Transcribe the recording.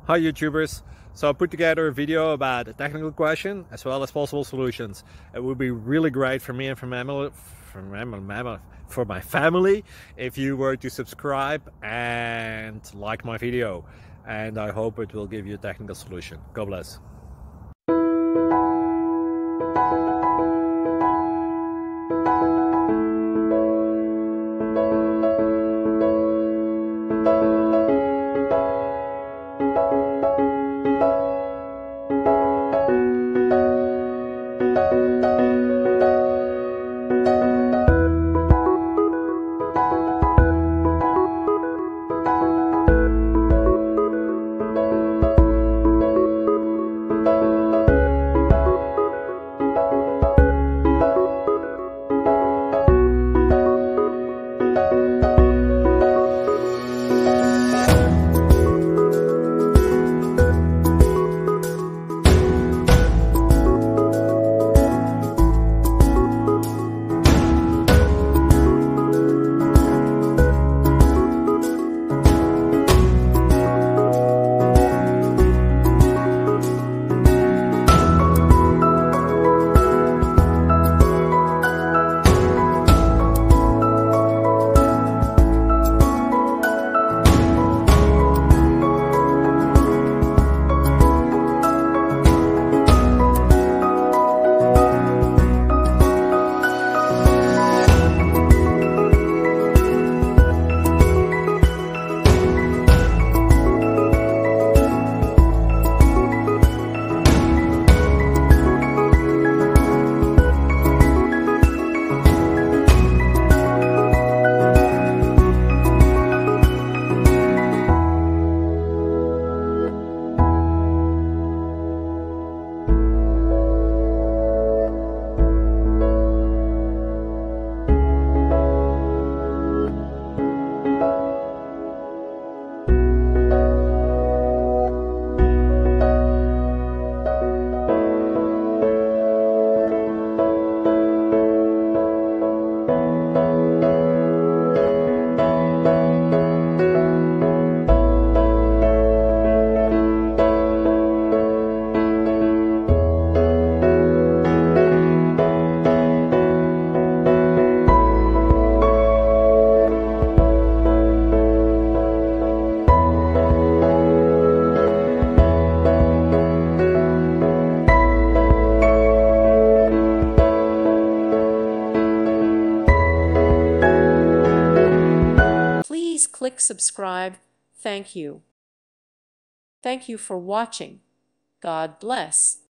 Hi YouTubers! So I put together a video about a technical question as well as possible solutions. It would be really great for me and for my family if you were to subscribe and like my video, and I hope it will give you a technical solution. God bless. Please click subscribe. Thank you. Thank you for watching. God bless.